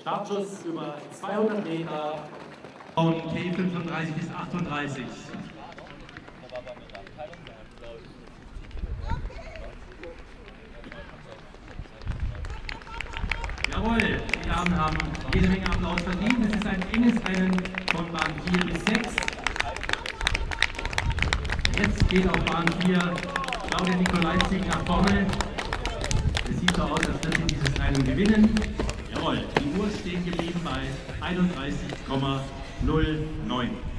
Startschuss über 200 Meter. Und T35 bis 38. Jawohl, die Damen haben jede Menge Applaus verdient. Es ist ein enges Rennen von Bahn 4 bis 6. Jetzt geht auf Bahn 4 Claudia Nikolajczyk nach vorne. Es sieht so aus, als wird sie dieses Rennen gewinnen. Jawohl, die Uhr ist stehen geblieben bei 31,09.